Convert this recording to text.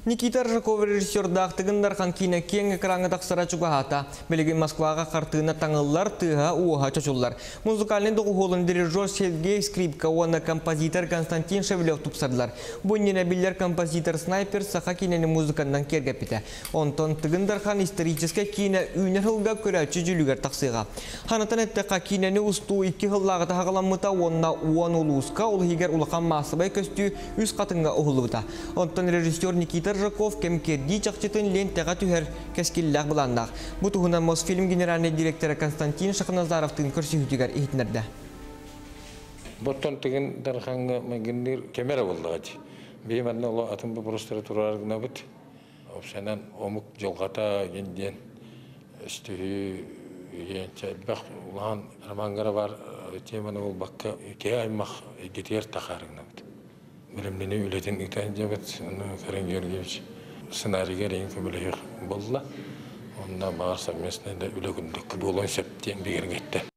Никита Ржаков режиссердақ тыгындархан кине кең экраны тақсыра чугахата. Белеген Москваға қартына таңылар тыға уға чочулар. Музыкальный доғуғолын дирижер Сергей Скрипка, оны композитор Константин Шевлев тупсардылар. Бұннен әбілер композитор Снайпер сақа кинені музыкандан кергепіті. Онтон тыгындархан историческе кине үйнер хылға көрәчі жүлігер тақсыға. Ханатан әттіға кинені ұсту 2 хыллағы тағаламыта онна уан улуысқа ол егер улақан масыбай көстü үз қатынға ұғылыбыта. Онтон режиссер Никита Ржаков кемкерди чақчытын лентеға түхер кәскелләқ бұландақ. Бұтығынан Мосфильм генеральный директоры Константин Шахназаровтың көрсігітігер ехтінерді. Бұттан түген дархаңға мәгіндер кемері болды ғады. Беймәдіне ола атын бұл бұрыстары тұрарығына бұд. Опсанан омық жолғата генден үстігі енчі әлбәқ ұлған арманғара бар теманы ол баққа ке аймақ кетер тақарығына бұд. Білімдені өлетін үйтен жабыт, Карен Георгиевич сценарийге рейін көмілі болды. Онда бағар совместный өлі күндік болуын сәптен бігер кетті.